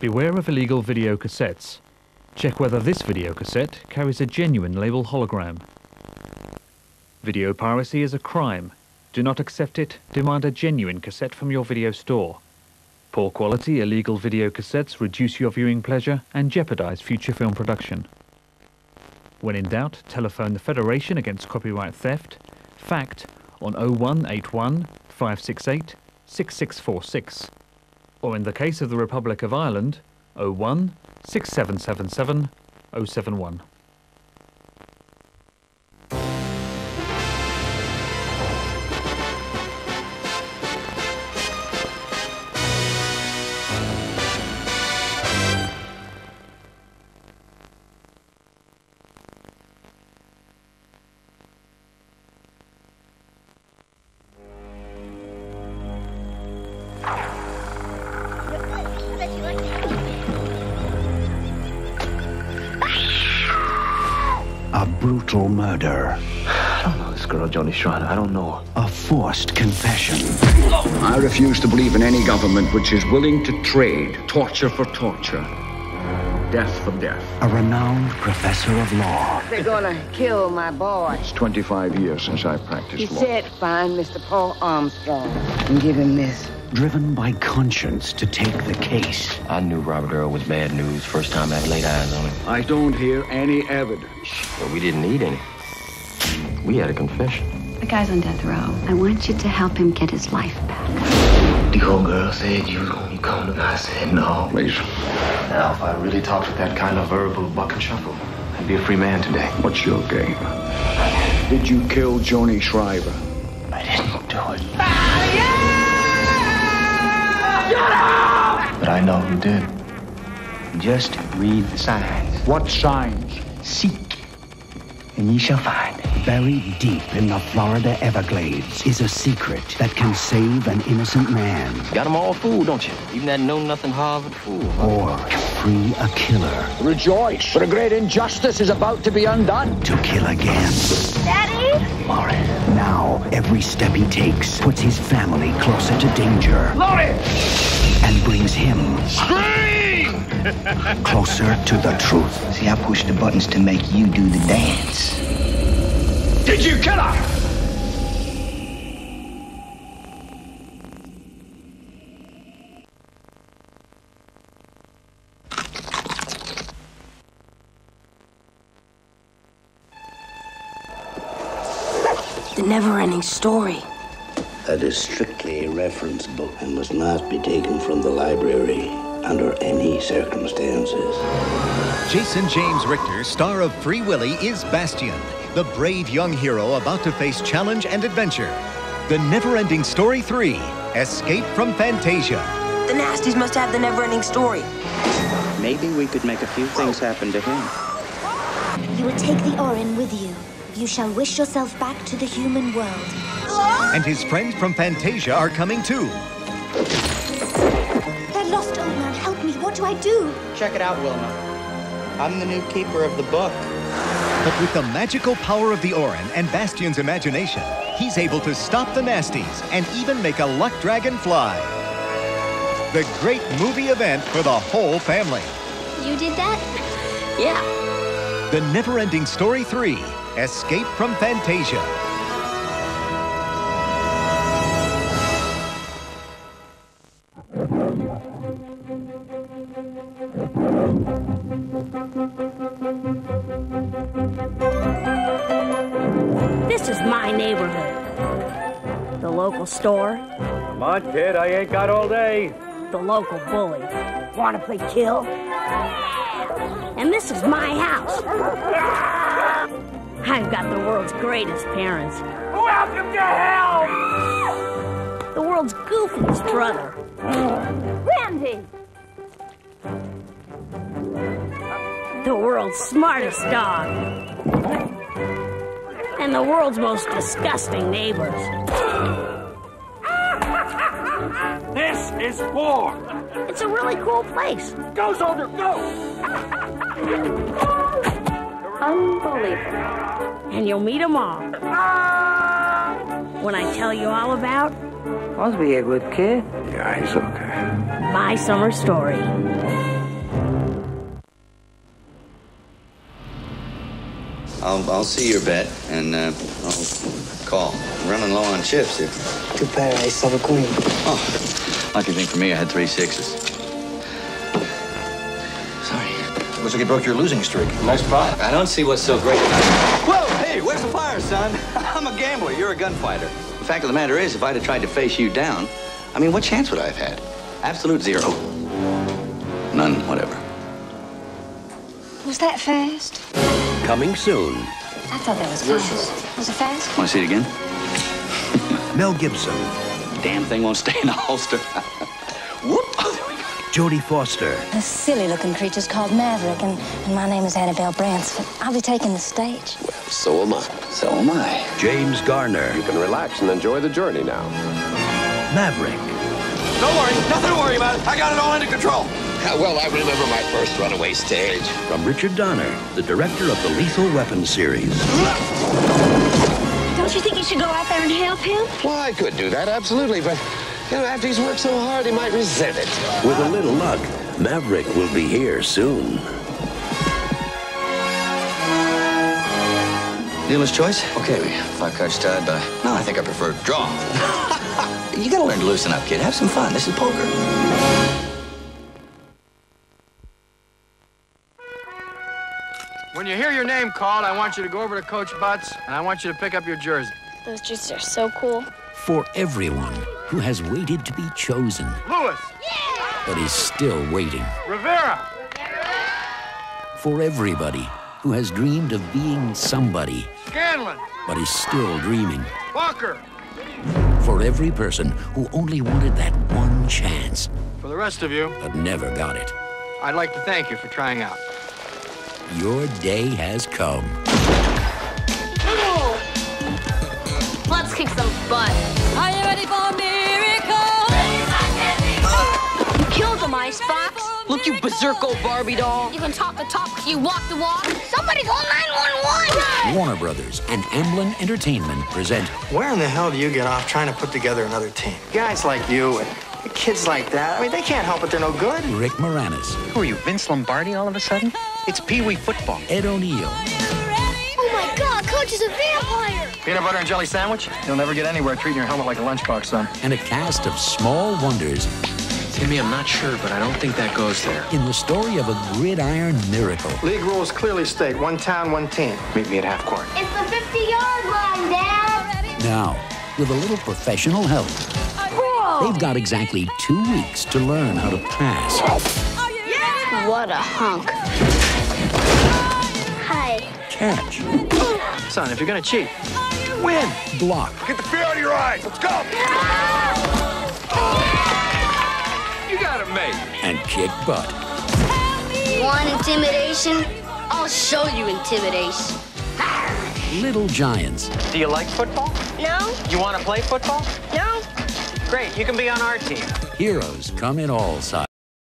Beware of illegal video cassettes. Check whether this video cassette carries a genuine label hologram. Video piracy is a crime. Do not accept it. Demand a genuine cassette from your video store. Poor quality illegal video cassettes reduce your viewing pleasure and jeopardize future film production. When in doubt, telephone the Federation Against Copyright Theft, FACT, on 0181 568 6646. Or in the case of the Republic of Ireland, 01 6777 071. A brutal murder. I don't know this girl, Joni Schreiner. I don't know her. A forced confession. I refuse to believe in any government which is willing to trade torture for torture, death for death. A renowned professor of law. They're gonna kill my boy. It's 25 years since I practiced He law. said find Mr. Paul Armstrong and give him this. Driven by conscience to take the case. I knew Robert Earl was bad news first time I laid eyes on him. I don't hear any evidence. But we didn't need any. We had a confession. The guy's on death row. I want you to help him get his life back. The old girl said you was gonna be coming. I said no. Please. Now, if I really talked with that kind of verbal buck and shuffle, I'd be a free man today. What's your game? Did you kill Joni Shriver? I didn't do it. But I know who did. Just read the signs. What signs? Seek, and ye shall find. Buried deep in the Florida Everglades is a secret that can save an innocent man. Got them all fooled, don't you? Even that know-nothing Harvard fool. Or free a killer. Rejoice, for a great injustice is about to be undone. To kill again. Daddy? Laurie. Now, every step he takes puts his family closer to danger. Laurie! And brings him Scream! closer to the truth. See, I pushed the buttons to make you do the dance. Did you kill her? The Never-Ending Story. That is strictly a reference book and must not be taken from the library under any circumstances. Jason James Richter, star of Free Willy, is Bastian, the brave young hero about to face challenge and adventure. The Never-Ending Story 3, Escape from Fantasia. The Nasties must have the Never-Ending Story. Maybe we could make a few things happen to him. You will take the Orin with you. You shall wish yourself back to the human world. And his friends from Fantasia are coming too. They're lost, old man. Help me. What do I do? Check it out, Wilma. I'm the new keeper of the book. But with the magical power of the Orin and Bastian's imagination, he's able to stop the Nasties and even make a luck dragon fly. The great movie event for the whole family. You did that? Yeah. The Never-Ending Story 3, Escape from Fantasia. This is my neighborhood. The local store. Come on, kid, I ain't got all day. The local bully. Want to play kill? And this is my house. I've got the world's greatest parents. Welcome to hell! The world's goofiest brother. Randy! The world's smartest dog. And the world's most disgusting neighbors. This is war! It's a really cool place. Go, soldier, go! Unbelievable. And you'll meet them all. When I tell you all about Must be a good kid. Yeah, he's okay. My summer story. I'll see your bet, and I'll call. I'm running low on chips here. Too bad I saw the queen. Oh, lucky thing for me, I had 3 6s. Sorry. Looks like you broke your losing streak. Nice spot. I don't see what's so great about it. Whoa, hey, where's the fire, son? I'm a gambler. You're a gunfighter. The fact of the matter is, if I'd have tried to face you down, I mean, what chance would I have had? Absolute zero. None, whatever. Was that fast? Coming soon. I thought that was fast. Was it fast? Want to see it again? Mel Gibson. Damn thing won't stay in the holster. Whoop! Jodie Foster. This silly-looking creature's called Maverick, and my name is Annabelle Bransford. I'll be taking the stage. Well, so am I. So am I. James Garner. You can relax and enjoy the journey now. Maverick. Don't worry, nothing to worry about. I got it all under control. Well, I remember my first runaway stage. From Richard Donner, the director of the Lethal Weapon series. Don't you think you should go out there and help him? Well, I could do that, absolutely, but, you know, after he's worked so hard, he might resent it. With a little luck, Maverick will be here soon. Dealer's choice? Okay, 5 cards tied by... No, I think I prefer draw. You gotta learn to loosen up, kid. Have some fun. This is poker. When you hear your name called, I want you to go over to Coach Butts, and I want you to pick up your jersey. Those jerseys are so cool. For everyone who has waited to be chosen, Lewis! but is still waiting. Rivera! For everybody who has dreamed of being somebody, Scanlon! but is still dreaming. Walker! For every person who only wanted that one chance, For the rest of you, but never got it. I'd like to thank you for trying out. Your day has come. Let's kick some butt. Are you ready for a miracle? You killed him, Icebox. Look, you berserk old Barbie doll. You can talk the talk, you walk the walk. Somebody call 911! Warner Brothers and Amblin Entertainment present. Where in the hell do you get off trying to put together another team? Guys like you and kids like that, I mean, they can't help it, they're no good. Rick Moranis. Who are you, Vince Lombardi all of a sudden? It's Pee Wee football. Ed O'Neill. Oh my God, Coach is a vampire! Peanut butter and jelly sandwich? You'll never get anywhere treating your helmet like a lunchbox, son. And a cast of small wonders. Timmy, I'm not sure, but I don't think that goes there. In the story of a gridiron miracle. League rules clearly state 1 town, 1 team. Meet me at half court. It's the 50-yard line, Dad! Now, with a little professional help, they've got exactly 2 weeks to learn how to pass. What a hunk. Hi. Catch. Son, if you're gonna cheat, win. Block. Get the fear out of your eyes. Let's go. You got it, mate. And kick butt. Want intimidation? I'll show you intimidation. Little Giants. Do you like football? No? You want to play football? No? Great, you can be on our team. Heroes come in all sizes.